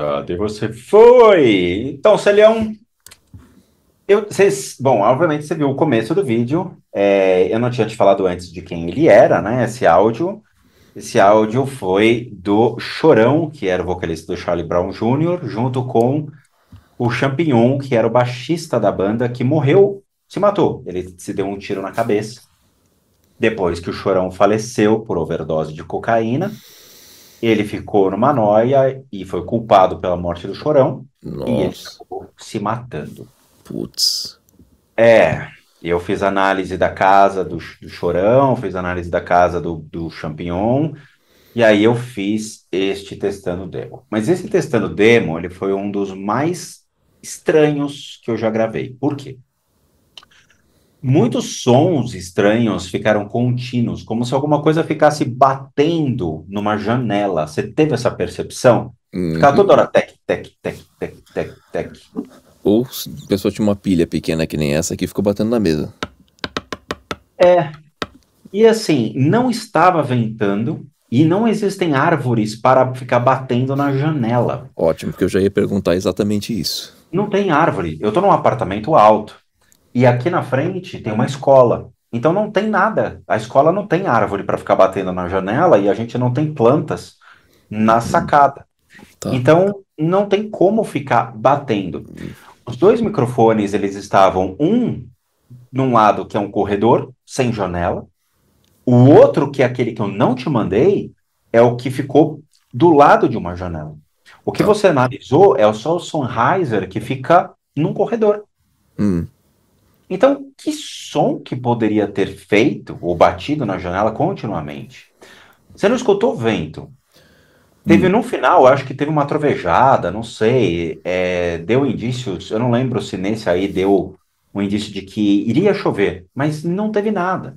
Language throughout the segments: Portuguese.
Cadê você foi? Então, Celião, bom, obviamente você viu o começo do vídeo. Eu não tinha te falado antes de quem ele era, né? Esse áudio foi do Chorão, que era o vocalista do Charlie Brown Jr., junto com o Champignon, que era o baixista da banda, que morreu, se matou. Ele se deu um tiro na cabeça depois que o Chorão faleceu por overdose de cocaína. Ele ficou numa noia e foi culpado pela morte do Chorão, e ele Nossa, acabou se matando. putz. É, eu fiz análise da casa do Chorão, fiz análise da casa do Champignon, e aí eu fiz este testando demo. Mas esse testando demo, ele foi um dos mais estranhos que eu já gravei. Por quê? Muitos sons estranhos ficaram contínuos, como se alguma coisa ficasse batendo numa janela. Você teve essa percepção? Ficava toda Uhum. hora tec, tec, tec, tec, tec, tec. Ou se a pessoa tinha uma pilha pequena que nem essa aqui, ficou batendo na mesa. É, e assim, não estava ventando e não existem árvores para ficar batendo na janela. Ótimo, porque eu já ia perguntar exatamente isso. Não tem árvore. Eu estou num apartamento alto e aqui na frente tem uma escola. Então não tem nada. A escola não tem árvore para ficar batendo na janela e a gente não tem plantas na sacada. Tá. Então não tem como ficar batendo. Os dois microfones, eles estavam num lado que é um corredor sem janela. O outro, que é aquele que eu não te mandei, é o que ficou do lado de uma janela. O que Tá. você analisou é só o Sennheiser que fica num corredor. Hum. Então, que som que poderia ter feito ou batido na janela continuamente? Você não escutou vento. Teve Hum. no final, acho que teve uma trovejada, não sei, deu indícios, eu não lembro se nesse aí deu um indício de que iria chover, mas não teve nada.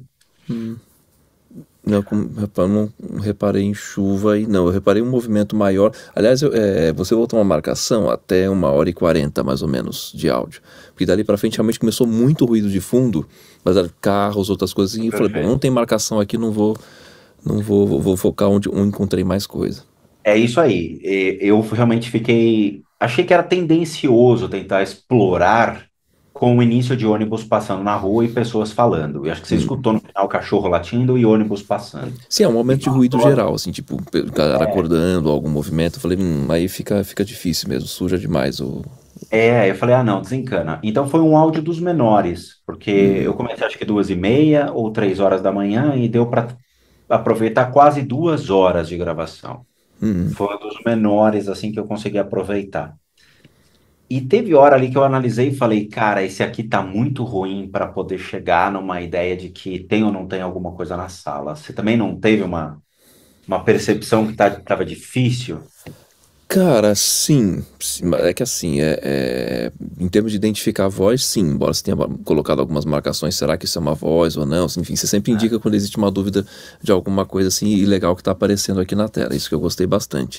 Não, não reparei em chuva e não, eu reparei um movimento maior. Aliás, você botou uma marcação até 1h40 mais ou menos de áudio. Porque dali pra frente realmente começou muito ruído de fundo, mas era carros, outras coisas, e eu falei, bom, não Perfeito. tem marcação aqui, não vou focar onde encontrei mais coisa. É isso aí. Eu realmente achei que era tendencioso tentar explorar com o início de ônibus passando na rua e pessoas falando. Eu acho que você escutou no final cachorro latindo e ônibus passando. Sim, é um E momento de ruído passou. geral, assim, tipo, o cara acordando, algum movimento, eu falei, aí fica difícil mesmo, suja demais o... Eu falei, ah, não, desencana. Então foi um áudio dos menores, porque eu comecei acho que 2h30 ou 3 horas da manhã e deu para aproveitar quase 2 horas de gravação. Foi um dos menores, assim, que eu consegui aproveitar. E teve hora ali que eu analisei e falei, cara, esse aqui tá muito ruim para poder chegar numa ideia de que tem ou não tem alguma coisa na sala. Você também não teve uma percepção que tava difícil? Cara, sim, mas é que assim, em termos de identificar a voz, sim, embora você tenha colocado algumas marcações, será que isso é uma voz ou não? Enfim, você sempre indica quando existe uma dúvida de alguma coisa assim ilegal que está aparecendo aqui na tela, isso que eu gostei bastante.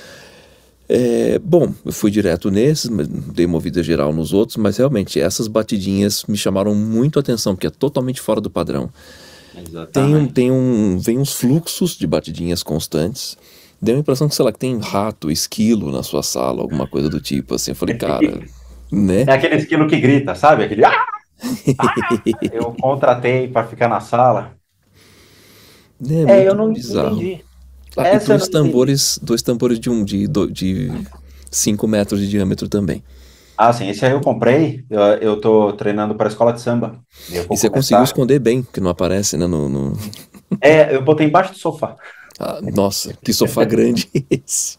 Bom, eu fui direto nesses, dei uma ouvida geral nos outros, mas realmente essas batidinhas me chamaram muito a atenção, porque é totalmente fora do padrão. Exatamente. Vem uns fluxos de batidinhas constantes. Deu a impressão que, sei lá, que tem rato, esquilo na sua sala, alguma coisa do tipo, assim. Eu falei, cara, né? É aquele esquilo que grita, sabe? Aquele. Ah! Eu contratei para ficar na sala. É Eu muito não bizarro. entendi. Ah, e Essa eu não entendi. dois tambores de 5 metros de diâmetro também. Ah, sim, esse aí eu comprei. Eu tô treinando para a escola de samba. E eu E vou você conseguiu começar. esconder bem, que não aparece, né? Eu botei embaixo do sofá. Ah, nossa, que sofá grande esse.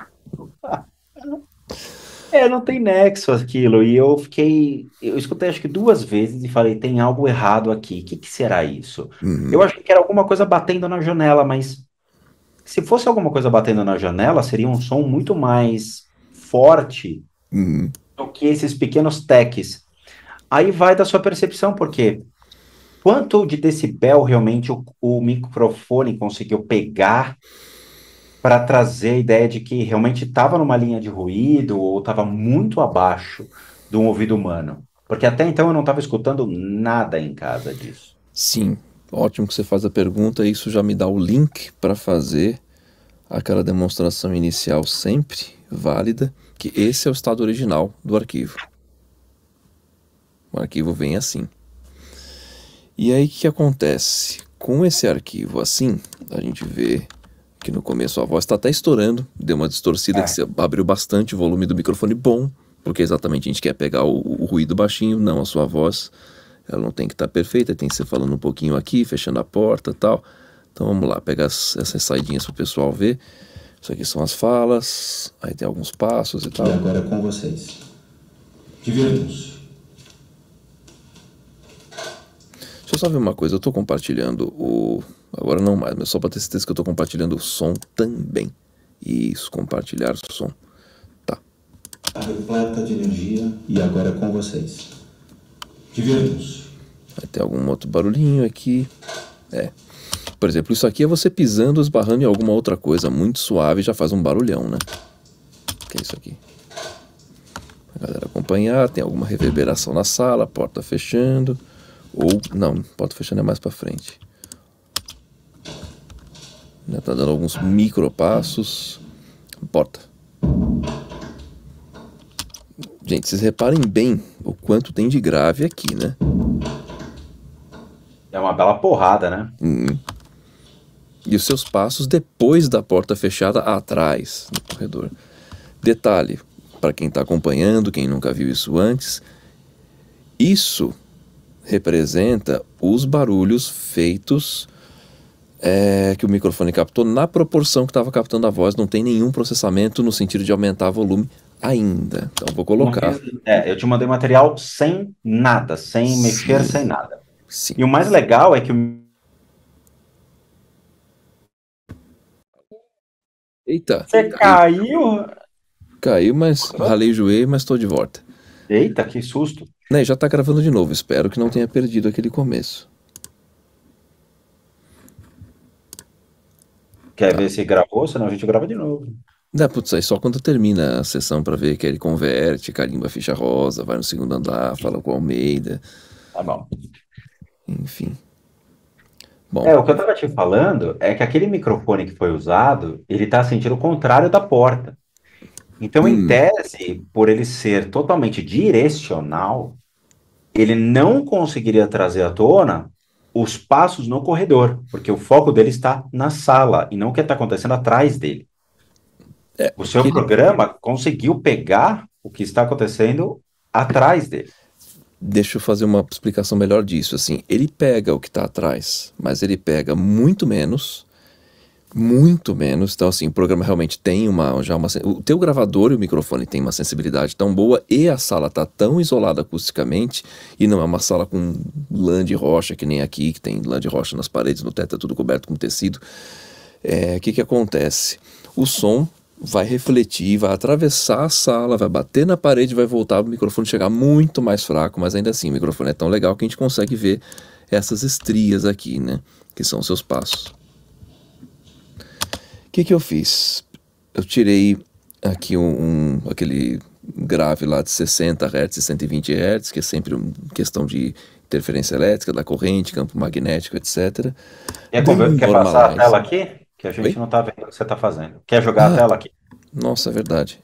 Não tem nexo aquilo. E eu fiquei. Eu escutei acho que 2 vezes e falei: tem algo errado aqui. O que que será isso? Eu Uhum, achei que era alguma coisa batendo na janela, mas se fosse alguma coisa batendo na janela, seria um som muito mais forte uhum. do que esses pequenos teques. Aí vai da sua percepção, porque quanto de decibel realmente o microfone conseguiu pegar para trazer a ideia de que realmente estava numa linha de ruído ou estava muito abaixo de um ouvido humano. Porque até então eu não estava escutando nada em casa disso. Sim, ótimo que você faz a pergunta. Isso já me dá o link para fazer aquela demonstração inicial sempre válida, que esse é o estado original do arquivo. O arquivo vem assim. E aí o que acontece? Com esse arquivo assim, a gente vê que no começo a voz está até estourando, deu uma distorcida que você abriu bastante o volume do microfone bom, porque exatamente a gente quer pegar o ruído baixinho, não a sua voz. Ela não tem que estar perfeita, tem que ser falando um pouquinho aqui, fechando a porta e tal. Então vamos lá, pegar essas saidinhas para o pessoal ver. Isso aqui são as falas, aí tem alguns passos e tal. E agora com vocês. Divirtam-se. Deixa eu só ver uma coisa, eu estou compartilhando o... Agora não mais, mas só para ter certeza que eu estou compartilhando o som também. Isso, compartilhar o som. Tá. Está repleta de energia e agora com vocês. Divirtam-se. Vai ter algum outro barulhinho aqui. Por exemplo, isso aqui é você pisando, esbarrando em alguma outra coisa muito suave e já faz um barulhão, né? Que é isso aqui. A galera acompanhar, tem alguma reverberação na sala, porta fechando. Ou, não, porta fechando é mais pra frente. Já tá dando alguns micropassos. Porta. Gente, vocês reparem bem o quanto tem de grave aqui, né? É uma bela porrada, né? E os seus passos depois da porta fechada atrás no corredor. Detalhe, para quem está acompanhando, quem nunca viu isso antes, isso representa os barulhos feitos que o microfone captou na proporção que estava captando a voz. Não tem nenhum processamento no sentido de aumentar o volume ainda. Então vou colocar. Eu te mandei material sem nada, sem mexer, sem nada. Sim. E o mais legal é que o... Eita. Você caiu? Caiu, mas ralei o joelho, mas estou de volta. Eita, que susto. Né, já está gravando de novo. Espero que não tenha perdido aquele começo. Quer ver se gravou? Senão a gente grava de novo. Putz, aí só quando termina a sessão para ver que ele converte, carimba a ficha rosa, vai no segundo andar, fala com o Almeida. Tá bom. Enfim. Bom, O que eu estava te falando é que aquele microfone que foi usado, ele está sentindo o contrário da porta. Então, em tese, por ele ser totalmente direcional, ele não conseguiria trazer à tona os passos no corredor, porque o foco dele está na sala e não o que está acontecendo atrás dele. O seu programa conseguiu pegar o que está acontecendo atrás dele. Deixa eu fazer uma explicação melhor disso. Assim, ele pega o que está atrás, mas ele pega muito menos. Então, assim, o programa realmente tem o teu gravador e o microfone tem uma sensibilidade tão boa e a sala tá tão isolada acusticamente e não é uma sala com lã de rocha que nem aqui, que tem lã de rocha nas paredes, no teto é tudo coberto com tecido. O que acontece? O som vai refletir, vai atravessar a sala, vai bater na parede, vai voltar para o microfone chegar muito mais fraco, mas ainda assim o microfone é tão legal que a gente consegue ver essas estrias aqui, né? Que são os seus passos. O que eu fiz? Eu tirei aqui aquele grave lá de 60 Hz e 120 Hz, que é sempre uma questão de interferência elétrica, da corrente, campo magnético, etc. Quer passar a tela aqui? Que a gente não está vendo o que você está fazendo. Quer jogar a tela aqui? Nossa, é verdade.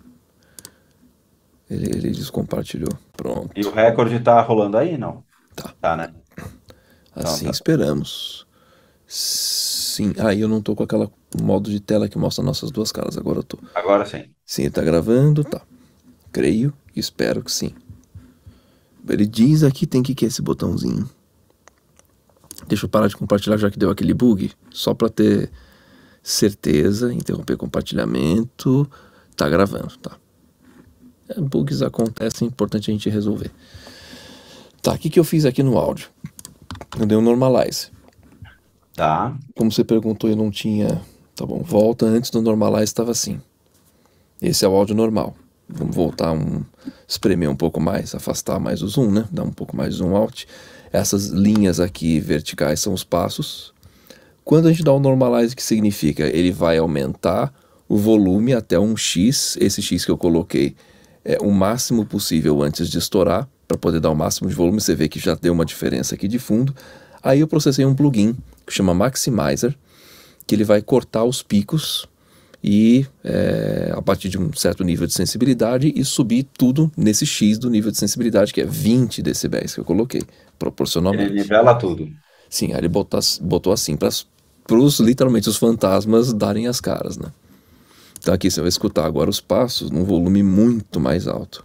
Ele descompartilhou. Pronto. E o recorde está rolando aí? Não? Tá, né? Assim então, esperamos. Sim. Aí eu não tô com aquela modo de tela que mostra nossas duas caras. Agora eu tô. Agora sim. Sim, tá gravando, tá. Creio e espero que sim. Ele diz aqui tem que é esse botãozinho. Deixa eu parar de compartilhar já que deu aquele bug. Só para ter certeza. Interromper compartilhamento. Tá gravando, tá. Bugs acontecem, é importante a gente resolver. Tá, o que eu fiz aqui no áudio? Eu dei um normalize. Tá. Como você perguntou, eu não tinha... Tá bom, volta antes do normalize estava assim. Esse é o áudio normal. Vamos voltar espremer um pouco mais, afastar mais o zoom, né? Dar um pouco mais de zoom out. Essas linhas aqui verticais são os passos. Quando a gente dá o normalize, o que significa? Ele vai aumentar o volume até um X. Esse X que eu coloquei é o máximo possível antes de estourar, para poder dar o máximo de volume. Você vê que já deu uma diferença aqui de fundo. Aí eu processei um plugin que chama Maximizer, que ele vai cortar os picos e a partir de um certo nível de sensibilidade e subir tudo nesse X do nível de sensibilidade, que é 20 decibéis que eu coloquei, Ele proporcionalmente. nivela tudo. Sim, aí ele botou assim para literalmente os fantasmas darem as caras, né? Então aqui você vai escutar agora os passos num volume muito mais alto.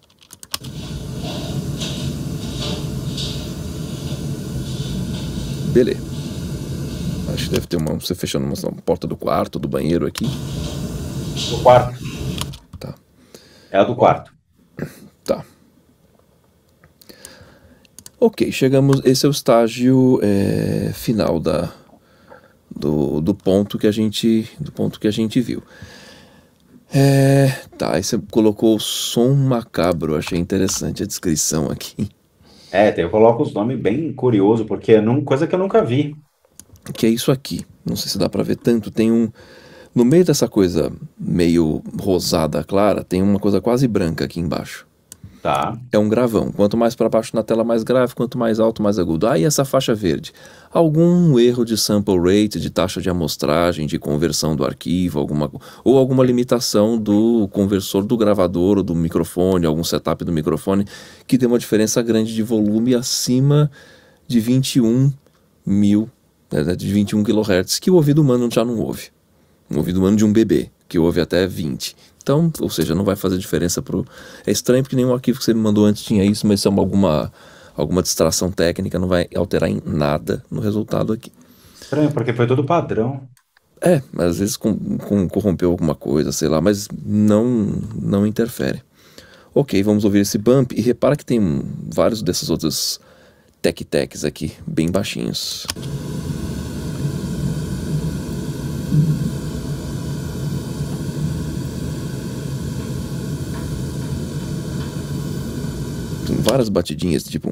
Beleza. Acho que deve ter você fechando uma porta do quarto, do banheiro aqui. Do quarto. Tá. É a do quarto. Tá. Ok, chegamos. Esse é o estágio final do ponto que a gente viu. Tá, aí você colocou o som macabro. Achei interessante a descrição aqui. Eu coloco os nomes bem curioso, porque é coisa que eu nunca vi. Que é isso aqui. Não sei se dá pra ver tanto. Tem um. No meio dessa coisa meio rosada clara, tem uma coisa quase branca aqui embaixo. Tá. É um gravão. Quanto mais para baixo na tela, mais grave. Quanto mais alto, mais agudo. Ah, e essa faixa verde? Algum erro de sample rate, de taxa de amostragem, de conversão do arquivo, ou alguma limitação do conversor do gravador ou do microfone, algum setup do microfone, que dê uma diferença grande de volume acima de 21 mil, de 21 kHz, que o ouvido humano já não ouve. O ouvido humano de um bebê, que ouve até 20. Então, ou seja, não vai fazer diferença pro... É estranho porque nenhum arquivo que você me mandou antes tinha isso, mas isso é alguma distração técnica, não vai alterar em nada no resultado aqui. Estranho, porque foi todo padrão. Mas às vezes corrompeu alguma coisa, sei lá, mas não interfere. Ok, vamos ouvir esse bump e repara que tem vários desses outros tec-tecs aqui, bem baixinhos. Tem várias batidinhas, tipo...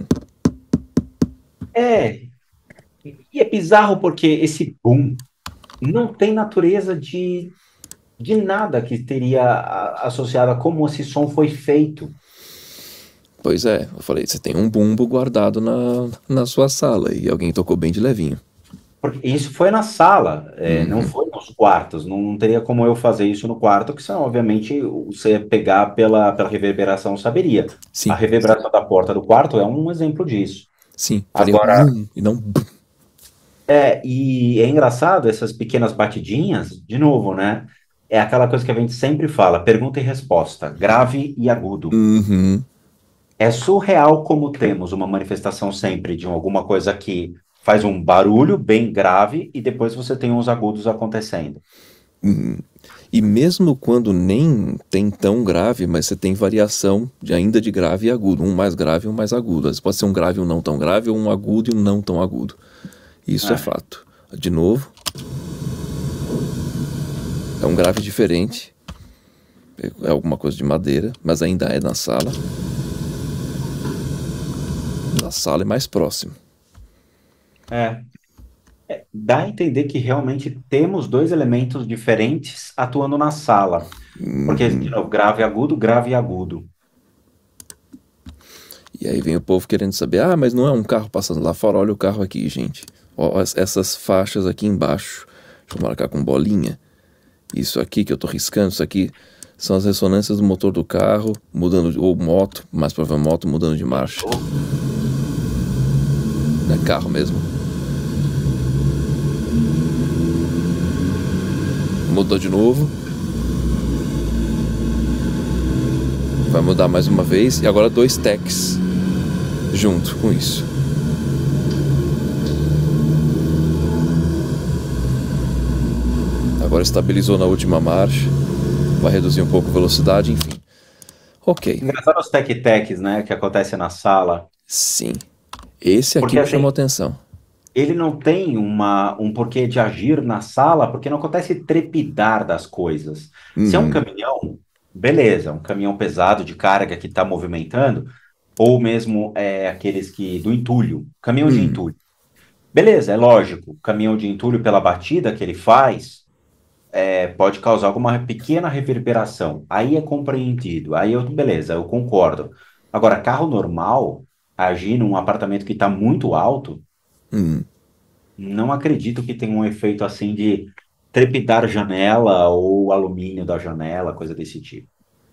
E é bizarro porque esse boom não tem natureza de nada que teria associado a como esse som foi feito. Pois é, eu falei, você tem um bumbo guardado na sua sala e alguém tocou bem de levinho. Porque isso foi na sala, não foi nos quartos. Não teria como eu fazer isso no quarto, que senão, obviamente, você ia pegar pela reverberação, saberia. A Sim, reverberação da porta do quarto é um exemplo disso. sim, faria Agora, e não bum. e é engraçado essas pequenas batidinhas, de novo, né? É aquela coisa que a gente sempre fala, pergunta e resposta, grave e agudo. Uhum. É surreal como temos uma manifestação sempre de alguma coisa que faz um barulho bem grave e depois você tem uns agudos acontecendo. E mesmo quando nem tem tão grave, mas você tem variação ainda de grave e agudo, um mais grave e um mais agudo. Às vezes pode ser um grave e um não tão grave, ou um agudo e um não tão agudo. Isso é fato. De novo. É um grave diferente. É alguma coisa de madeira, mas ainda é na sala. Na sala é mais próximo. Dá a entender que realmente temos dois elementos diferentes atuando na sala. Porque, de novo, grave e agudo. E aí vem o povo querendo saber, mas não é um carro passando lá fora, olha o carro aqui, gente. Ó, essas faixas aqui embaixo, deixa eu marcar com bolinha. Isso aqui que eu tô riscando, isso aqui são as ressonâncias do motor do carro, mudando, ou moto, mais provavelmente moto, mudando de marcha. É carro mesmo. Mudou de novo. Vai mudar mais uma vez. E agora 2 techs junto com isso. Agora estabilizou na última marcha. Vai reduzir um pouco a velocidade, enfim. Ok. Engraçado os tec-tecs, né, que acontece na sala. Sim. Esse aqui Porque, me chamou assim, atenção. ele não tem um porquê de agir na sala, porque não acontece trepidar das coisas. Se é um caminhão, beleza, um caminhão pesado de carga que está movimentando, ou mesmo aqueles do entulho, caminhão de entulho. Beleza, é lógico, caminhão de entulho pela batida que ele faz, pode causar alguma pequena reverberação. Aí é compreendido, beleza, eu concordo. Agora, carro normal, agir num apartamento que está muito alto, não acredito que tenha um efeito assim de trepidar janela ou alumínio da janela, coisa desse tipo.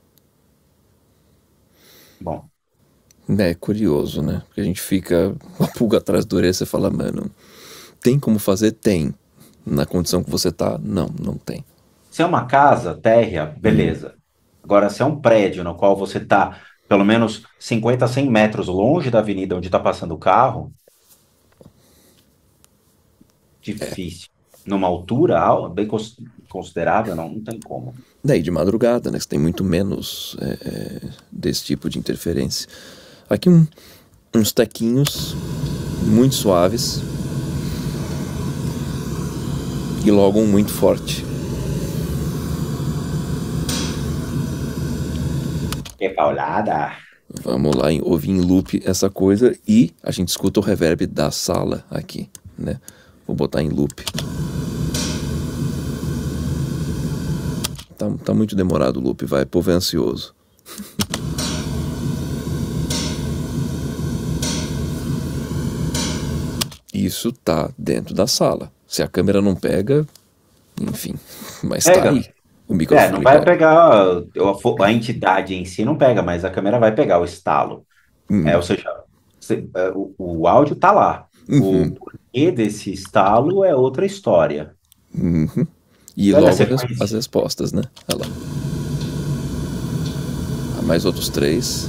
Bom, É curioso, né? Porque a gente fica com a pulga atrás da orelha e você fala, mano, tem como fazer? Tem. Na condição que você tá? Não, não tem. se é uma casa térrea, beleza. Agora, se é um prédio no qual você está pelo menos 50, 100 metros longe da avenida onde está passando o carro, difícil. Numa altura bem considerável, não tem como. Daí de madrugada, né? Você tem muito menos desse tipo de interferência. Aqui uns tequinhos muito suaves e logo um muito forte. Que paulada! Vamos lá, ouvir em loop essa coisa e a gente escuta o reverb da sala aqui, né? Vou botar em loop. Tá muito demorado o loop, vai, povo é ansioso. Isso tá dentro da sala. Se a câmera não pega, enfim, mas tá Pega. aí. O microfone Não vai pega. pegar a entidade em si, não pega, mas a câmera vai pegar o estalo. Ou seja, o áudio tá lá. O porquê desse estalo é outra história. E Olha a logo as sequência. respostas, né? Olha lá. Mais outros 3.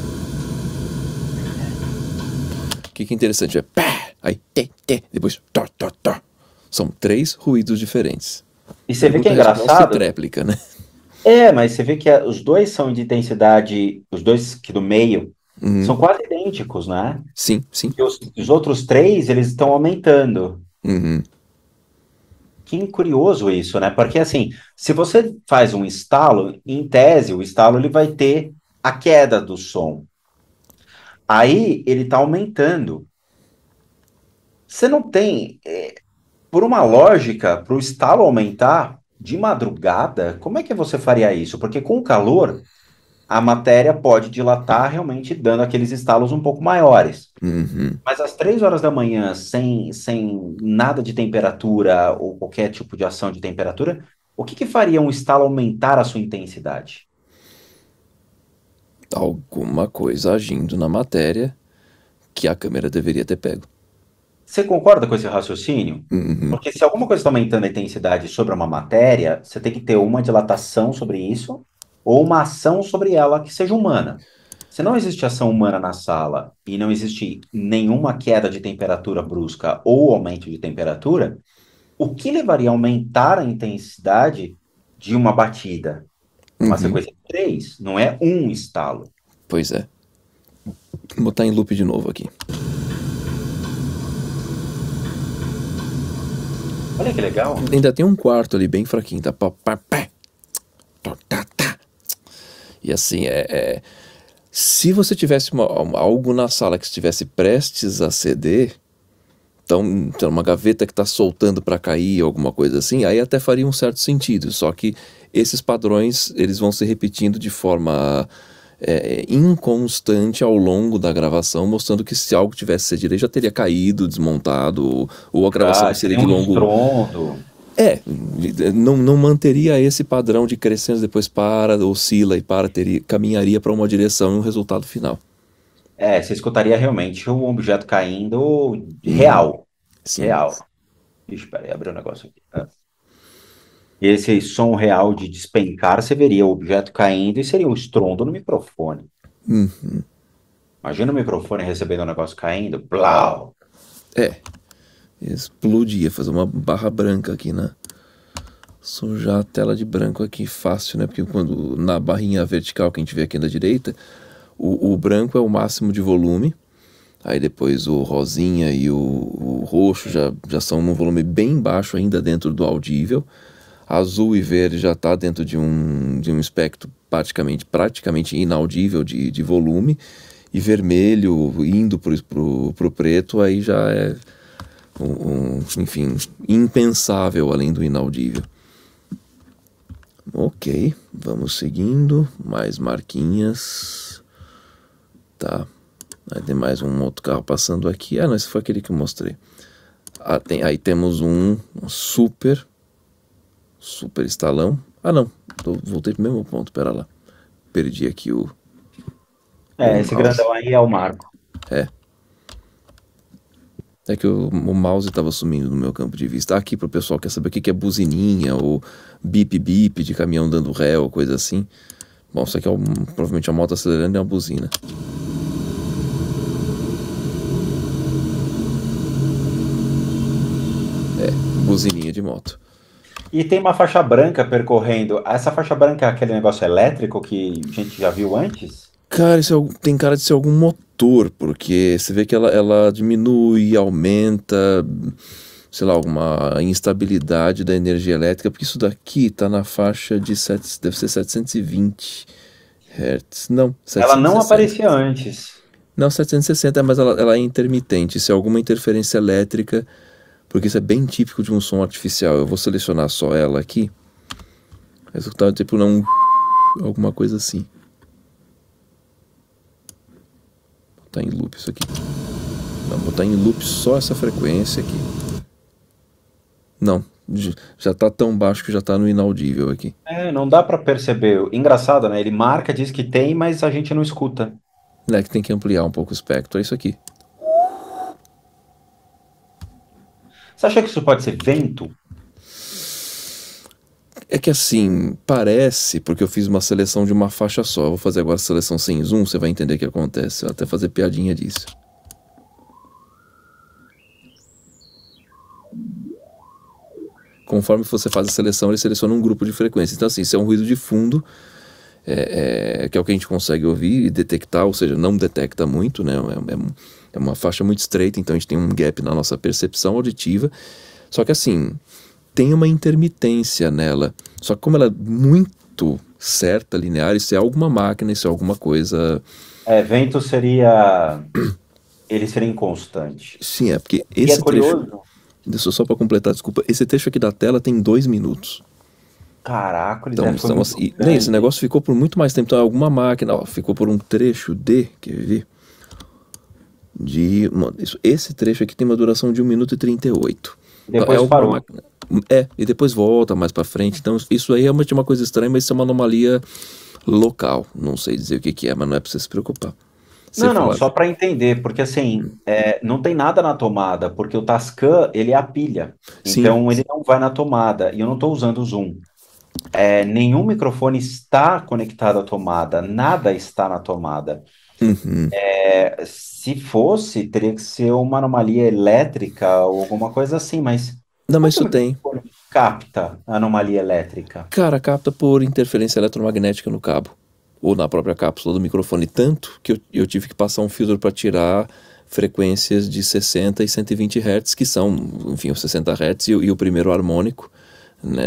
O que é interessante é pá, aí depois tó, tó, tó. São 3 ruídos diferentes. E você vê que é Pergunta-resposta e engraçado. tréplica, né? Mas você vê que os dois são de intensidade, os dois que do meio são quase idênticos, né? Sim, sim. E os outros 3, eles estão aumentando. Que curioso isso, né? Porque assim, se você faz um estalo, em tese, o estalo ele vai ter a queda do som. Aí ele está aumentando. Você não tem, por uma lógica, para o estalo aumentar de madrugada, como é que você faria isso? Porque com o calor, a matéria pode dilatar realmente dando aqueles estalos um pouco maiores. Mas às 3 horas da manhã, sem nada de temperatura ou qualquer tipo de ação de temperatura, o que faria um estalo aumentar a sua intensidade? Alguma coisa agindo na matéria que a câmera deveria ter pego. Você concorda com esse raciocínio? Porque se alguma coisa está aumentando a intensidade sobre uma matéria, você tem que ter uma dilatação sobre isso ou uma ação sobre ela que seja humana. Se não existe ação humana na sala e não existe nenhuma queda de temperatura brusca ou aumento de temperatura, o que levaria a aumentar a intensidade de uma batida? Uma sequência de 3, não é um estalo. Pois é. Vou botar em loop de novo aqui. Olha que legal. Ainda tem um quarto ali bem fraquinho, tá? Pá, pá, pá. Tá, tá, tá. E assim, se você tivesse algo na sala que estivesse prestes a ceder, então uma gaveta que está soltando para cair, alguma coisa assim, aí até faria um certo sentido. Só que esses padrões, eles vão se repetindo de forma inconstante ao longo da gravação, mostrando que se algo tivesse cedido, já teria caído, desmontado, ou a gravação seria de longo... estrondo. Não manteria esse padrão de crescendo, depois para, oscila e para, caminharia para uma direção e um resultado final. Você escutaria realmente um objeto caindo real. Sim. Real. Ixi, peraí, abriu um negócio aqui. Esse som real de despencar, você veria o objeto caindo e seria um estrondo no microfone. Imagina o microfone recebendo um negócio caindo. Blau! Explodia, fazer uma barra branca aqui, né? Sujar a tela de branco aqui, fácil, né? Porque quando na barrinha vertical que a gente vê aqui na direita, o branco é o máximo de volume, aí depois o rosinha e o roxo já são num volume bem baixo ainda dentro do audível, azul e verde já está dentro de um espectro praticamente inaudível de volume, e vermelho indo pro preto, aí já é enfim, impensável além do inaudível. Ok, vamos seguindo, mais marquinhas, tá, aí tem mais um outro carro passando aqui, não, esse foi aquele que eu mostrei. Aí temos um super Super estalão. Ah, não. Voltei pro mesmo ponto, pera lá. Perdi aqui o Esse mouse. grandão aí é o Marco. É. É que o mouse estava sumindo no meu campo de vista. Aqui pro pessoal que quer saber o que é buzininha ou bip-bip de caminhão dando ré ou coisa assim. Bom, isso aqui é provavelmente a moto acelerando e uma buzina. É, buzininha de moto. E tem uma faixa branca percorrendo. Essa faixa branca é aquele negócio elétrico que a gente já viu antes? Cara, tem cara de ser algum motor, porque você vê que ela diminui, aumenta, sei lá, alguma instabilidade da energia elétrica, porque isso daqui tá na faixa de deve ser 720 Hz. Não, Ela não 760. aparecia antes. Não, 760, mas ela é intermitente. Se é alguma interferência elétrica, porque isso é bem típico de um som artificial. Eu vou selecionar só ela aqui. Resultado tipo não alguma coisa assim. Botar em loop isso aqui. Não, botar em loop só essa frequência aqui. Não, já tá tão baixo que já tá no inaudível aqui. Não dá pra perceber. Engraçado, né? Ele marca, diz que tem, mas a gente não escuta. É que tem que ampliar um pouco o espectro, é isso aqui. Você acha que isso pode ser vento? É que assim, parece, porque eu fiz uma seleção de uma faixa só. Eu vou fazer agora a seleção sem zoom, você vai entender o que acontece. Eu vou até fazer piadinha disso. Conforme você faz a seleção, ele seleciona um grupo de frequências. Então assim, se é um ruído de fundo, que é o que a gente consegue ouvir e detectar, ou seja, não detecta muito, né? É uma faixa muito estreita, então a gente tem um gap na nossa percepção auditiva. Só que assim, tem uma intermitência nela. Só que como ela é muito certa, linear, isso é alguma máquina, isso é alguma coisa... Vento seria. Ele seria inconstante. Sim, é porque E é esse trecho... curioso. Só para completar, desculpa. Esse trecho aqui da tela tem 2 minutos. Caraca, ele Então, deve foi muito esse grande. negócio ficou por muito mais tempo. Então, alguma máquina, ó, ficou por um trecho quer ver? Esse trecho aqui tem uma duração de 1 minuto e 38. Então, Depois alguma parou. máquina. E depois volta mais pra frente. Então, isso aí é uma coisa estranha, mas isso é uma anomalia local. Não sei dizer o que é, mas não é pra você se preocupar. Você Não, fala, só para entender, porque assim, não tem nada na tomada, porque o Tascam, ele é a pilha, sim, então ele não vai na tomada, e eu não estou usando o Zoom. Nenhum microfone está conectado à tomada, nada está na tomada. uhum. Se fosse, teria que ser uma anomalia elétrica ou alguma coisa assim, mas Não, como mas que o isso tem. microfone capta a anomalia elétrica? Cara, capta por interferência eletromagnética no cabo ou na própria cápsula do microfone, tanto que eu tive que passar um filtro para tirar frequências de 60 e 120 Hz, que são, enfim, os 60 Hz e o primeiro harmônico, né,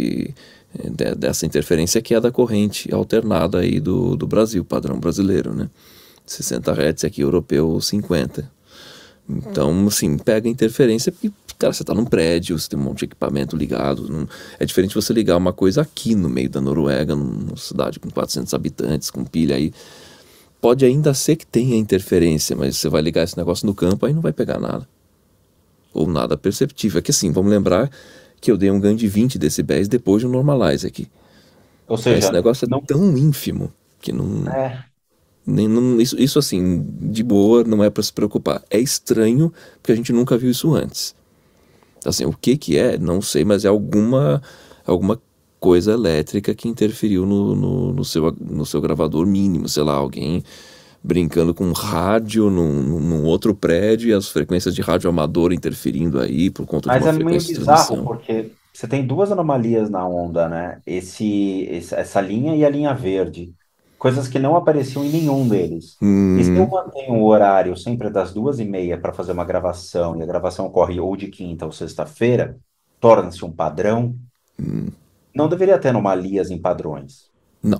dessa interferência que é da corrente alternada aí do Brasil, padrão brasileiro, né? 60 Hz aqui, europeu 50. Então, assim, pega interferência porque, cara, você tá num prédio, você tem um monte de equipamento ligado. É diferente você ligar uma coisa aqui no meio da Noruega, numa cidade com 400 habitantes, com pilha aí. Pode ainda ser que tenha interferência, mas você vai ligar esse negócio no campo, aí não vai pegar nada. Ou nada perceptível. É que assim, vamos lembrar que eu dei um ganho de 20 decibéis depois de um normalize aqui. Ou Esse seja, negócio é não. tão ínfimo que não... É, Isso assim, de boa, não é para se preocupar. É estranho, porque a gente nunca viu isso antes. Assim, o que é, não sei, mas é alguma coisa elétrica que interferiu no seu gravador mínimo. Sei lá, alguém brincando com rádio num outro prédio e as frequências de rádio amador interferindo aí por conta de mas uma é meio frequência de bizarro, transmissão. porque você tem duas anomalias na onda, né? Essa linha e a linha verde. Coisas que não apareciam em nenhum deles. E se eu Hum, mantenho o horário sempre das 2h30 para fazer uma gravação, e a gravação ocorre ou de quinta ou sexta-feira, torna-se um padrão, não deveria ter anomalias em padrões. não.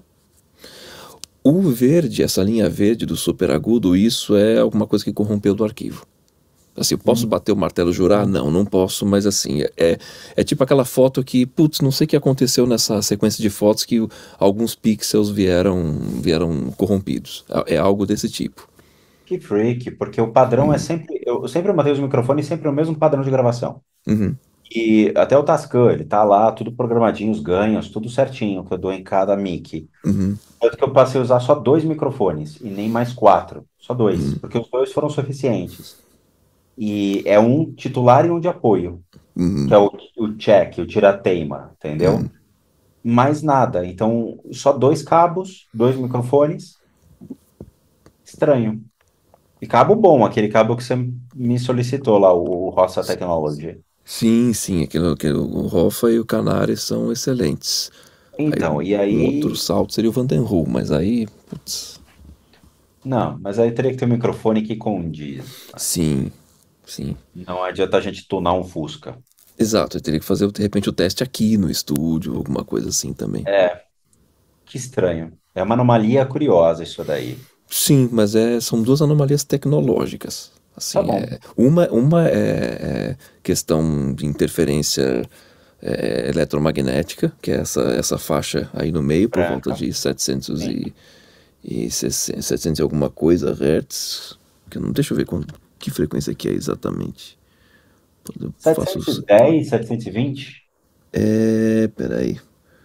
O verde, essa linha verde do superagudo, isso é alguma coisa que corrompeu do arquivo. Assim, eu posso bater o martelo e jurar? Não, não posso, mas assim, é tipo aquela foto que, putz, não sei o que aconteceu nessa sequência de fotos que alguns pixels vieram corrompidos. É algo desse tipo. Que freak, porque o padrão é sempre. Eu sempre mantenho os microfones sempre o mesmo padrão de gravação. Uhum. E até o Tascam, ele tá lá, tudo programadinho, os ganhos, tudo certinho que eu dou em cada mic. Uhum, Tanto que eu passei a usar só dois microfones e nem mais quatro, só dois, uhum, porque os dois foram suficientes. E é um titular e um de apoio, que uhum, é o check, o tira-teima, entendeu? uhum. Mais nada. Então, só dois cabos, dois microfones, estranho. E cabo bom, aquele cabo que você me solicitou lá, o Rossa Technology. Sim, sim, o Hoffa e o Canari são excelentes. Aí Então, e um outro aí. salto seria o Vandenhoe, mas aí, putz, Não, mas aí teria que ter um microfone que condiz. sim, sim. Não adianta a gente tunar um Fusca. Exato, eu teria que fazer de repente o teste aqui no estúdio, alguma coisa assim também. É, que estranho. É uma anomalia curiosa isso daí. Sim, mas são duas anomalias tecnológicas. Tá Assim, bom. uma é questão de interferência eletromagnética, que é essa faixa aí no meio, por volta Branca. de 700 Sim. e 60, 700 e alguma coisa hertz. Que eu não, deixa eu ver que frequência que é exatamente. Eu faço. 710, 720? Peraí.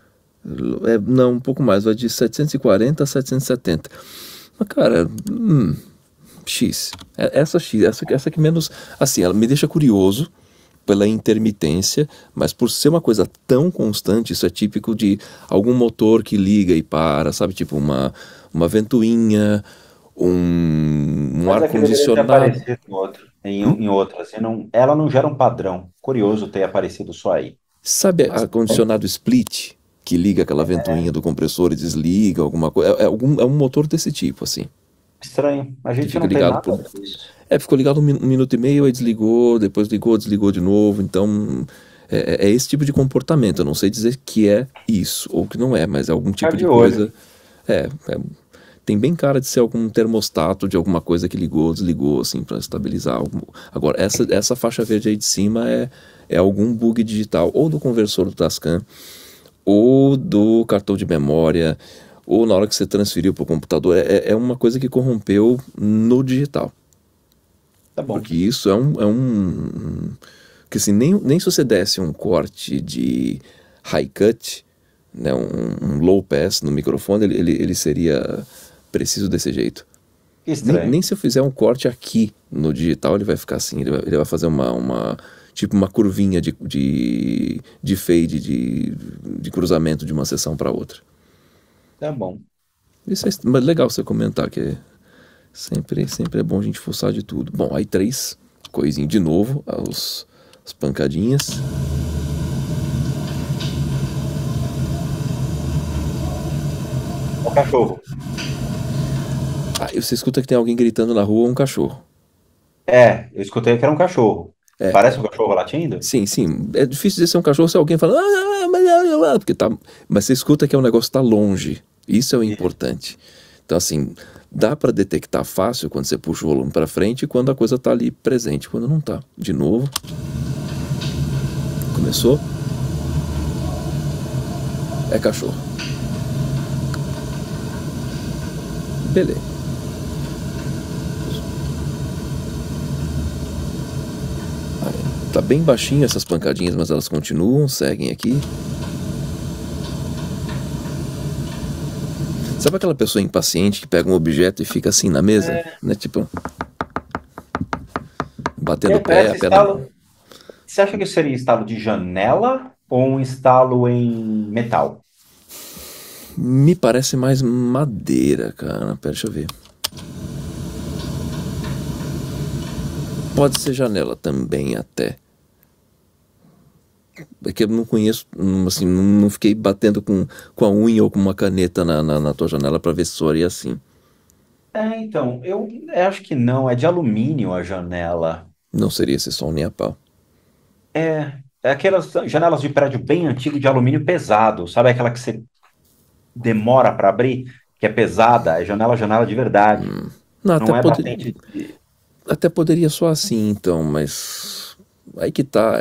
Não, um pouco mais, vai de 740 a 770. Mas, cara, X. Essa X, essa que menos. Assim, ela me deixa curioso pela intermitência, mas por ser uma coisa tão constante, isso é típico de algum motor que liga e para, sabe? Tipo uma ventoinha, um Mas é que deveria ter ar-condicionado. aparecido em outro. Em outro, assim, não, ela não gera um padrão. Curioso ter aparecido só aí. Sabe Mas ar-condicionado split? Que liga aquela ventoinha do compressor e desliga, alguma coisa. É um motor desse tipo, assim. estranho. A Que gente fica não tem ligado nada por. disso. Ficou ligado um minuto e meio, aí desligou, depois ligou, desligou de novo. Então, é esse tipo de comportamento. Eu não sei dizer que é isso ou que não é, mas é algum Ficar tipo de de olho. coisa. É, é- tem bem cara de ser algum termostato de alguma coisa que ligou, desligou, assim, para estabilizar. Agora, essa faixa verde aí de cima é algum bug digital, ou do conversor do Tascam, ou do cartão de memória, ou na hora que você transferiu para o computador. É uma coisa que corrompeu no digital. Tá bom. Porque isso que assim, nem se você desse um corte de high cut, né, um low pass no microfone, ele seria preciso desse jeito. Que Nem estranho. se eu fizer um corte aqui no digital, ele vai ficar assim, ele vai fazer tipo uma curvinha de fade, de cruzamento de uma seção para outra. Tá bom. Isso mas legal você comentar, que sempre é bom a gente fuçar de tudo. Bom, aí três coisinhas de novo, as pancadinhas. O cachorro. Aí você escuta que tem alguém gritando na rua, um cachorro. É, eu escutei que era um cachorro. É, Parece um cachorro latindo? sim, sim. É difícil dizer ser um cachorro se alguém fala, porque tá. Mas você escuta que o negócio tá longe. Isso é o Isso. importante. Então, assim, dá para detectar fácil quando você puxa o volume para frente e quando a coisa tá ali presente, quando não tá. De novo. Começou. É cachorro. Beleza. Tá bem baixinho essas pancadinhas, mas elas continuam, seguem aqui. Sabe aquela pessoa impaciente que pega um objeto e fica assim na mesa? Né? Tipo, batendo o pé, a Parece perna. estalo. Você acha que seria estalo de janela ou um estalo em metal? Me parece mais madeira, cara. Pera, deixa eu ver. Pode ser janela também, até. É que eu não conheço, assim, não fiquei batendo com a unha ou com uma caneta na tua janela pra ver se soaria assim. Então, eu acho que não, é de alumínio a janela. Não seria esse som nem a pau. É aquelas janelas de prédio bem antigo de alumínio pesado, sabe aquela que você demora para abrir, que é pesada, é janela de verdade. Não, Não é batente de... até poderia soar assim, então, mas aí que tá.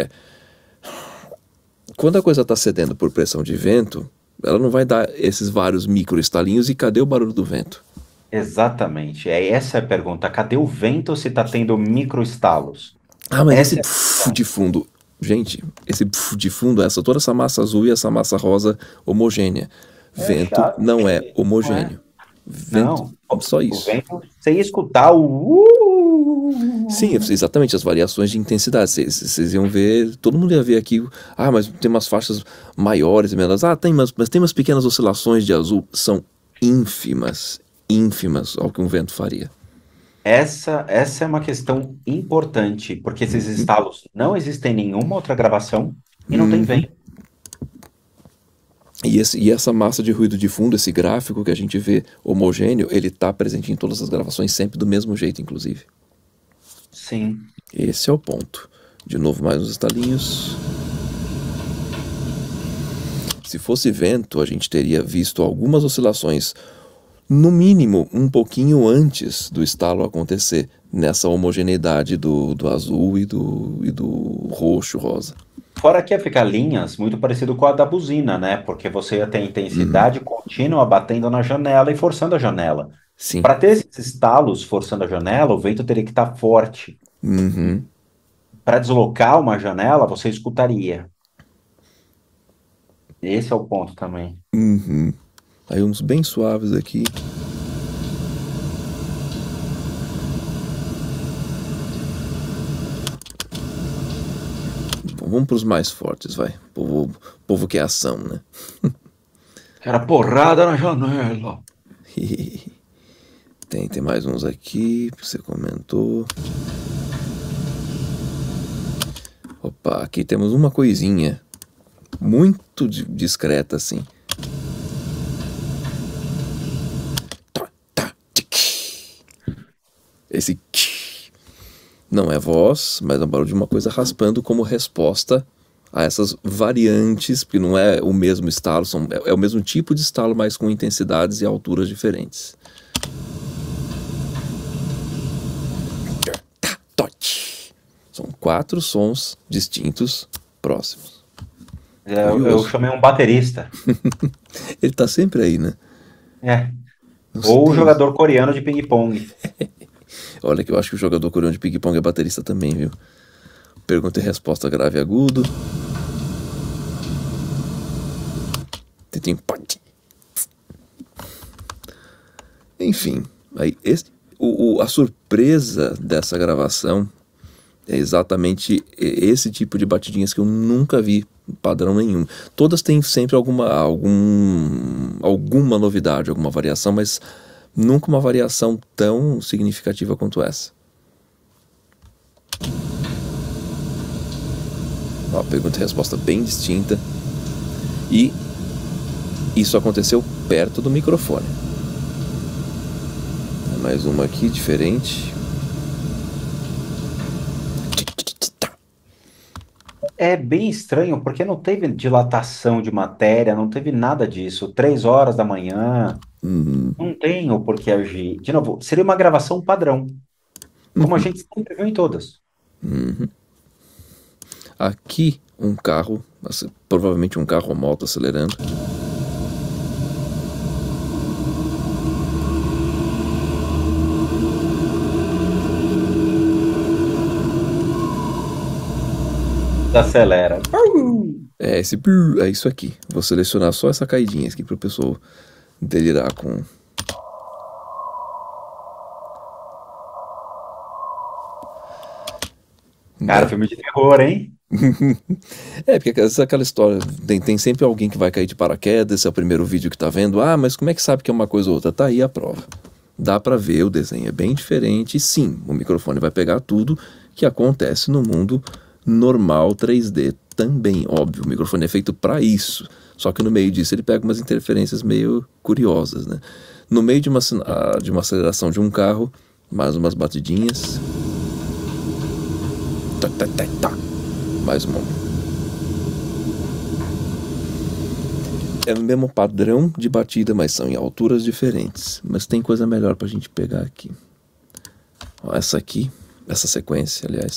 Quando a coisa tá cedendo por pressão de vento, ela não vai dar esses vários micro estalinhos e cadê o barulho do vento? Exatamente, essa é a pergunta. Cadê o vento se está tendo microestalos? Ah, mas esse Essa é a pf questão. de fundo. Gente, esse de fundo, toda essa massa azul e essa massa rosa homogênea. Vento chato, não é porque não é. homogêneo. Vento, Não, só o isso. vento, você ia escutar o. Sim, exatamente, as variações de intensidade. Vocês iam ver, todo mundo ia ver aqui, mas tem umas faixas maiores e menores. Mas tem umas pequenas oscilações de azul, são ínfimas, ínfimas ao que um vento faria. Essa é uma questão importante, porque esses estalos não existem em nenhuma outra gravação e não tem Uhum. vento. E essa massa de ruído de fundo, esse gráfico que a gente vê homogêneo, ele está presente em todas as gravações, sempre do mesmo jeito, inclusive. Sim. Esse é o ponto. De novo, mais uns estalinhos. Se fosse vento, a gente teria visto algumas oscilações, no mínimo um pouquinho antes do estalo acontecer, nessa homogeneidade do azul e do roxo, rosa. Fora que ia ficar linhas muito parecido com a da buzina, né? Porque você ia ter intensidade contínua batendo na janela e forçando a janela. Sim. Para ter esses estalos forçando a janela, o vento teria que estar forte. Uhum. Para deslocar uma janela, você escutaria. Esse é o ponto também. Uhum. Aí uns bem suaves aqui. Bom, vamos para os mais fortes, vai. Povo que é ação, né? Era porrada na janela. Tem mais uns aqui, que você comentou. Opa, aqui temos uma coisinha muito discreta assim. Esse não é voz, mas é o barulho de uma coisa raspando como resposta a essas variantes, porque não é o mesmo estalo, é o mesmo tipo de estalo, mas com intensidades e alturas diferentes. São 4 sons distintos próximos. Eu chamei um baterista. Ele tá sempre aí, né? É. Nossa, Ou o jogador coreano de ping-pong. Olha que eu acho que o jogador coreano de ping-pong é baterista também, viu? Pergunta e resposta grave e agudo. Tem enfim, aí a surpresa dessa gravação é exatamente esse tipo de batidinhas que eu nunca vi padrão nenhum. Todas têm sempre alguma novidade, alguma variação, mas nunca uma variação tão significativa quanto essa. Uma pergunta e resposta bem distinta. E isso aconteceu perto do microfone. Mais uma aqui, diferente. É bem estranho, porque não teve dilatação de matéria, não teve nada disso. 3 horas da manhã, não tem o porquê agir. De novo, seria uma gravação padrão, como a gente sempre viu em todas. Aqui, um carro, provavelmente um carro ou moto acelerando. Acelera. É isso aqui. Vou selecionar só essa caidinha aqui para o pessoal delirar com. Cara, filme de terror, hein? Porque essa é aquela história. Tem sempre alguém que vai cair de paraquedas. Esse é o primeiro vídeo que tá vendo. Mas como é que sabe que é uma coisa ou outra? Tá aí a prova. Dá para ver, o desenho é bem diferente. E sim, o microfone vai pegar tudo que acontece no mundo normal 3D também, óbvio. O microfone é feito para isso. Só que no meio disso ele pega umas interferências meio curiosas, né? No meio de uma aceleração de um carro, mais umas batidinhas. Mais uma. É o mesmo padrão de batida, mas são em alturas diferentes. Mas tem coisa melhor pra gente pegar aqui. Ó, essa aqui, essa sequência, aliás.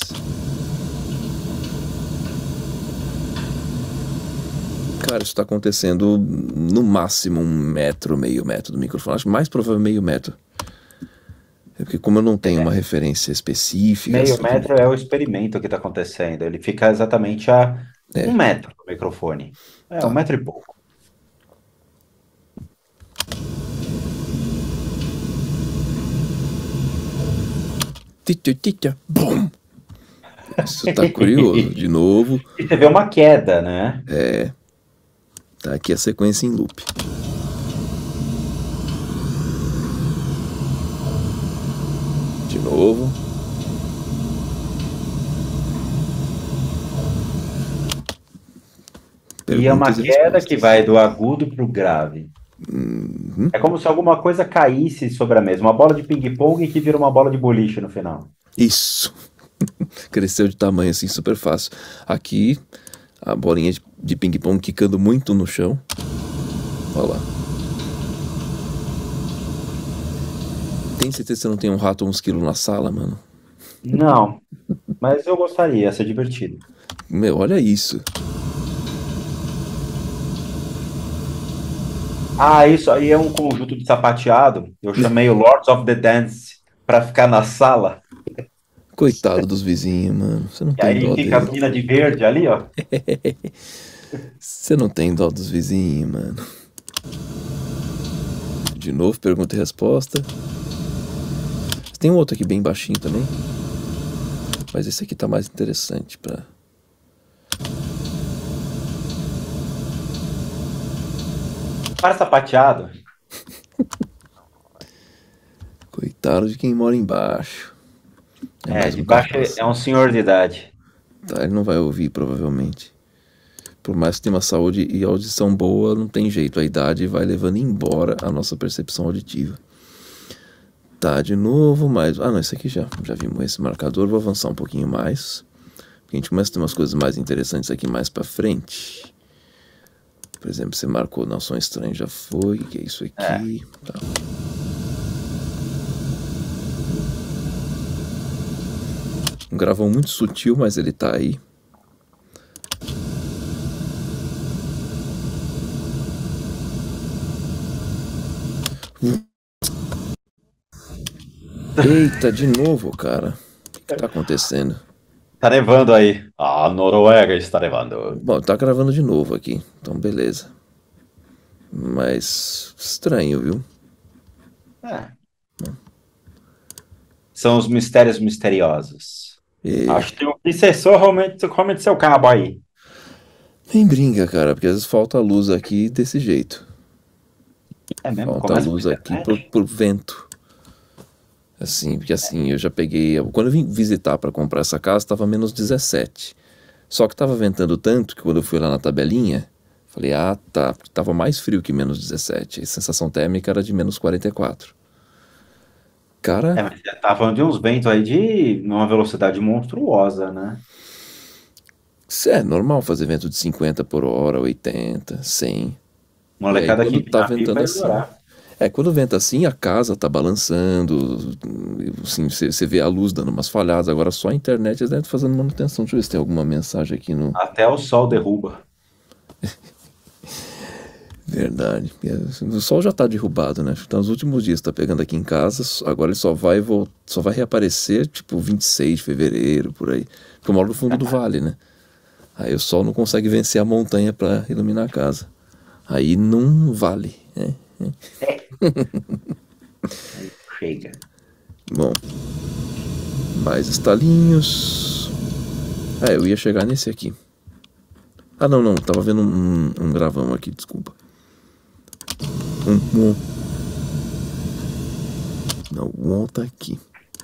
Cara, isso tá acontecendo no máximo 1 metro, meio metro do microfone. Acho mais provável meio metro. porque como eu não tenho uma referência específica, Meio assim, metro é o experimento que está acontecendo. Ele fica exatamente a um é, metro do microfone. É, um tá. metro e pouco. Bum! Isso tá curioso. De novo, E você vê uma queda, né? tá aqui a sequência em loop. De novo. E é uma Perguntas e queda que respostas. vai do agudo para o grave. É como se alguma coisa caísse sobre a mesa. Uma bola de ping-pong que vira uma bola de boliche no final. Isso. Cresceu de tamanho assim, super fácil. Aqui, a bolinha de ping-pong quicando muito no chão. Olha lá. Tem certeza que você não tem um rato ou um esquilo na sala, mano? Não, mas eu gostaria, ia ser divertido. Meu, olha isso. Ah, isso aí é um conjunto de sapateado. Eu chamei o Lords of the Dance para ficar na sala. Coitado dos vizinhos, mano. Você não E tem aí dó fica as dele. minas de verde ali, ó. Você não tem dó dos vizinhos, mano. De novo, pergunta e resposta. Tem um outro aqui bem baixinho também. Mas esse aqui tá mais interessante pra... Para sapateado. Coitado de quem mora embaixo. É É, mais de um baixo capaz. é um senhor de idade. Tá, ele não vai ouvir, provavelmente. Por mais que tenha uma saúde e audição boa, não tem jeito. A idade vai levando embora a nossa percepção auditiva. Tá, de novo, mais... Ah, não, esse aqui já vimos esse marcador. Vou avançar um pouquinho mais. Porque a gente começa a ter umas coisas mais interessantes aqui mais pra frente. Por exemplo, você marcou Não Som Estranho, já foi. O que é isso aqui? Tá. Um gravão muito sutil, mas ele tá aí. Eita, de novo, cara. O que tá acontecendo? Tá nevando aí. A Noruega está nevando. Bom, tá gravando de novo aqui, então beleza. Mas estranho, viu? É. São os mistérios misteriosos. E Acho que tem um obsessor realmente seu cabo aí. nem brinca, cara, porque às vezes falta luz aqui desse jeito. É mesmo? Falta Começa com luz aqui internet? por vento. Assim, porque assim, eu já peguei. Quando eu vim visitar para comprar essa casa, tava menos 17. Só que tava ventando tanto que quando eu fui lá na tabelinha, falei, ah, tá, porque tava mais frio que menos 17. A sensação térmica era de menos 44. É, Cara, mas você tá falando de uns ventos aí de uma velocidade monstruosa, né? isso é normal fazer vento de 50 por hora, 80, 100. E aí Molecada aqui quando em tá Pinapi ventando vai assim. adorar. Quando venta assim, a casa tá balançando, assim, você vê a luz dando umas falhadas. Agora só a internet eles devem estar fazendo manutenção. Deixa eu ver se tem alguma mensagem aqui no... Até o sol derruba. Verdade. O sol já tá derrubado, né? Então, nos últimos dias tá pegando aqui em casa, agora ele só vai reaparecer, tipo, 26 de fevereiro, por aí. Porque eu moro no fundo do vale, né? Aí o sol não consegue vencer a montanha para iluminar a casa. Aí não vale, né? Aí chega. Bom, mais estalinhos. Eu ia chegar nesse aqui. Ah, não, tava vendo um gravão aqui, desculpa. Não, o on tá aqui.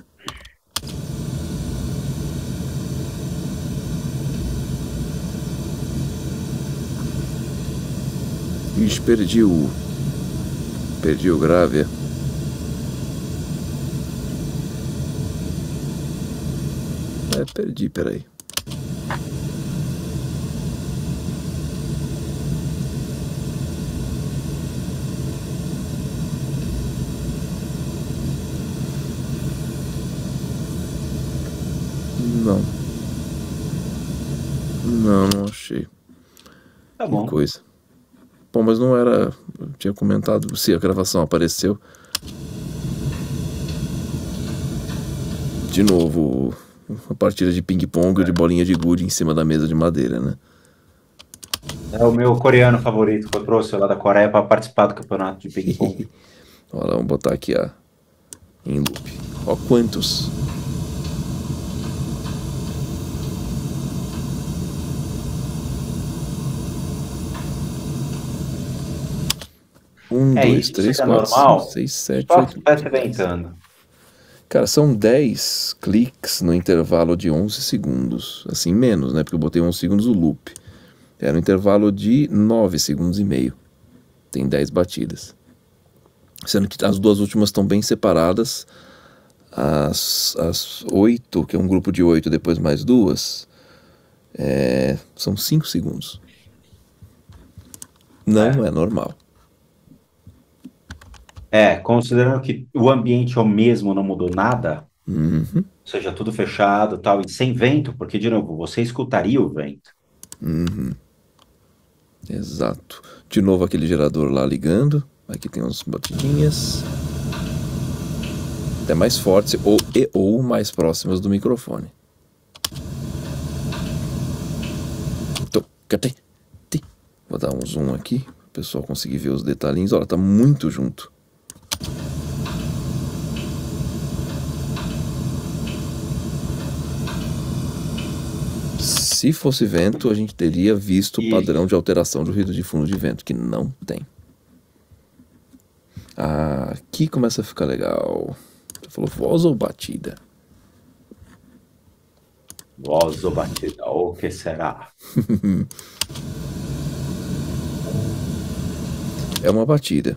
Ixi, perdi o grave. Perdi, peraí. Não achei. Tá Que bom. coisa. Bom, mas não era... Eu tinha comentado se a gravação apareceu. De novo, uma partida de ping-pong de bolinha de gude em cima da mesa de madeira, né? É o meu coreano favorito que eu trouxe lá da Coreia para participar do campeonato de ping-pong. Olha lá, vamos botar aqui em loop. Ó, quantos? Um, dois, Isso três, seria quatro, cinco, normal? seis, sete, Só oito, se estivesse 9, 10. ventando. Cara, são 10 cliques no intervalo de 11 segundos. Assim, menos, né? Porque eu botei 11 segundos o loop. Era um intervalo de 9 segundos e meio. Tem 10 batidas. Sendo que as duas últimas estão bem separadas. As 8, que é um grupo de 8, depois mais duas, são 5 segundos. Não é normal. Considerando que o ambiente é o mesmo, não mudou nada, Uhum. ou seja, tudo fechado, tal, e sem vento, porque, de novo, você escutaria o vento. Exato. De novo aquele gerador lá ligando. Aqui tem umas batidinhas. Até mais fortes ou mais próximas do microfone. Vou dar um zoom aqui, para o pessoal conseguir ver os detalhinhos. Olha, tá muito junto. Se fosse vento, a gente teria visto o padrão de alteração de ruído de fundo de vento, que não tem. Aqui começa a ficar legal. Você falou voz ou batida? Voz ou batida, ou o que será? É uma batida.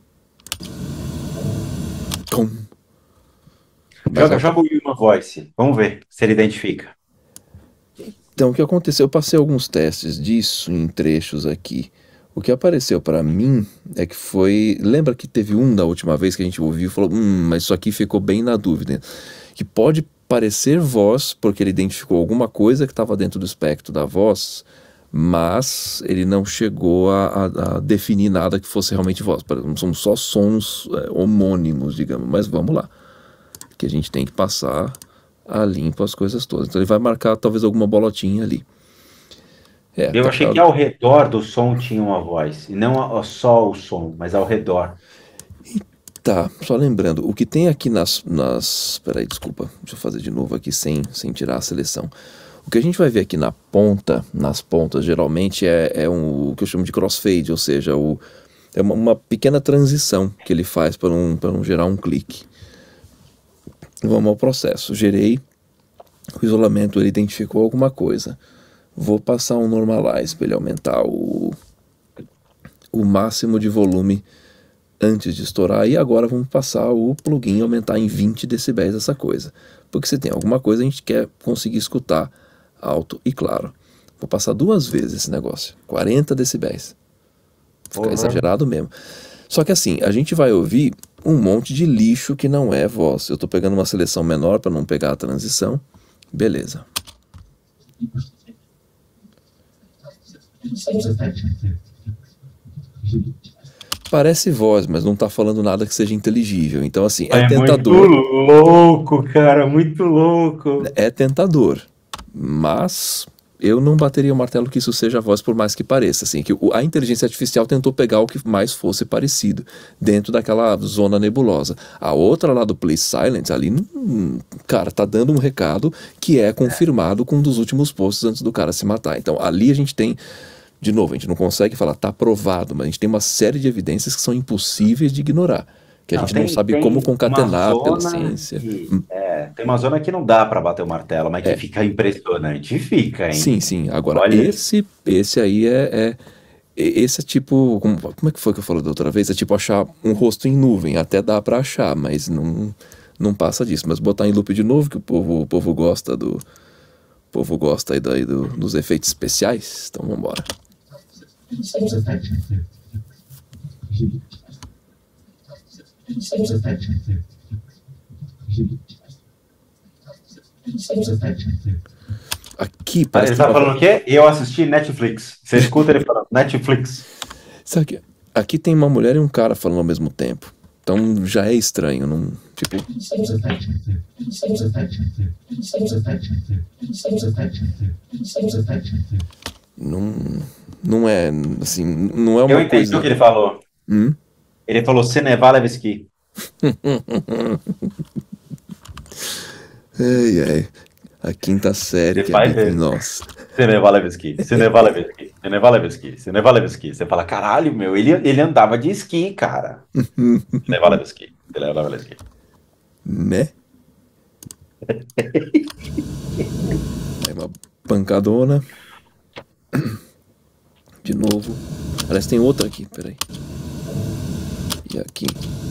Tom. Joga o Human Voice, vamos ver se ele identifica. Então, o que aconteceu? Eu passei alguns testes disso em trechos aqui. O que apareceu para mim é que foi... Lembra que teve da última vez que a gente ouviu e falou, mas isso aqui ficou bem na dúvida. Que pode parecer voz, porque ele identificou alguma coisa que estava dentro do espectro da voz, mas ele não chegou a definir nada que fosse realmente voz. São só sons homônimos, digamos. Mas vamos lá. Que a gente tem que passar a limpo as coisas todas. Então ele vai marcar talvez alguma bolotinha ali. Eu achei que ao redor do som tinha uma voz, e não só o som, mas ao redor. Tá, só lembrando, o que tem aqui peraí, desculpa, deixa eu fazer de novo aqui sem tirar a seleção. O que a gente vai ver aqui nas pontas, geralmente o que eu chamo de crossfade, ou seja, é uma pequena transição que ele faz para não gerar um clique. Vamos ao processo. Gerei, o isolamento ele identificou alguma coisa. Vou passar um normalize para ele aumentar o máximo de volume antes de estourar. E agora vamos passar o plugin e aumentar em 20 decibéis essa coisa. Porque se tem alguma coisa a gente quer conseguir escutar alto e claro. Vou passar 2 vezes esse negócio. 40 decibéis. Fica exagerado mesmo. Só que assim, a gente vai ouvir um monte de lixo que não é voz. Eu estou pegando uma seleção menor para não pegar a transição. Beleza. Parece voz, mas não está falando nada que seja inteligível. Então assim, é tentador. Muito louco, cara, muito louco. É tentador, mas eu não bateria o martelo que isso seja voz, por mais que pareça. Assim, que a inteligência artificial tentou pegar o que mais fosse parecido dentro daquela zona nebulosa. A outra lá do Please Silence, ali, cara, tá dando um recado que é confirmado com um dos últimos posts antes do cara se matar. Então ali a gente tem, de novo, a gente não consegue falar tá provado, mas a gente tem uma série de evidências que são impossíveis de ignorar. Que a gente não sabe como concatenar pela ciência. Tem uma zona que não dá para bater o martelo, mas que fica impressionante. Fica, hein? Sim. Agora, esse aí esse é tipo... Como é que foi que eu falei da outra vez? É tipo achar um rosto em nuvem. Até dá para achar, mas não passa disso. Mas botar em loop de novo, que o povo gosta do... O povo gosta aí dos efeitos especiais. Então, vamos embora. Aqui parece. Ele tá falando o quê? Eu assisti Netflix. Você escuta ele falando Netflix. Sabe que aqui tem uma mulher e um cara falando ao mesmo tempo. Então já é estranho, não Tipo, não, não é assim, não é Eu uma entendi coisa. o que ele falou. Hum? Ele falou Senevalevski. Ai, ai. A quinta série Você que vai habita em ver. nós. Senevalevski, Senevalevski, Senevalevski, Senevalevski. Você fala, caralho, meu, ele andava de esqui, cara. Senevalevski, Senevalevski. Né? Aí uma pancadona. De novo. Parece que tem outra aqui, peraí. E aqui.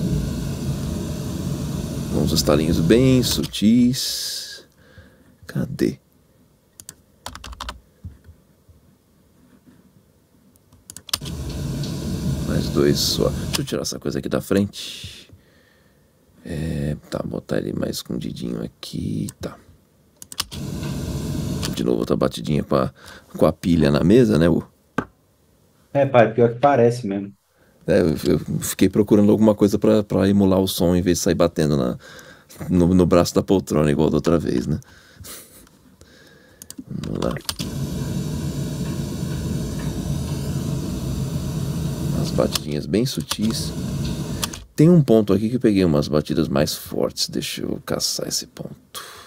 Uns estalinhos bem sutis. Cadê? Mais dois só. Deixa eu tirar essa coisa aqui da frente. Tá, botar ele mais escondidinho aqui. Tá. De novo outra batidinha com a pilha na mesa, né? Pai, pior que parece mesmo. Eu fiquei procurando alguma coisa pra emular o som em vez de sair batendo no braço da poltrona igual da outra vez, né? Vamos lá. Umas batidinhas bem sutis. Tem um ponto aqui que eu peguei umas batidas mais fortes. Deixa eu caçar esse ponto.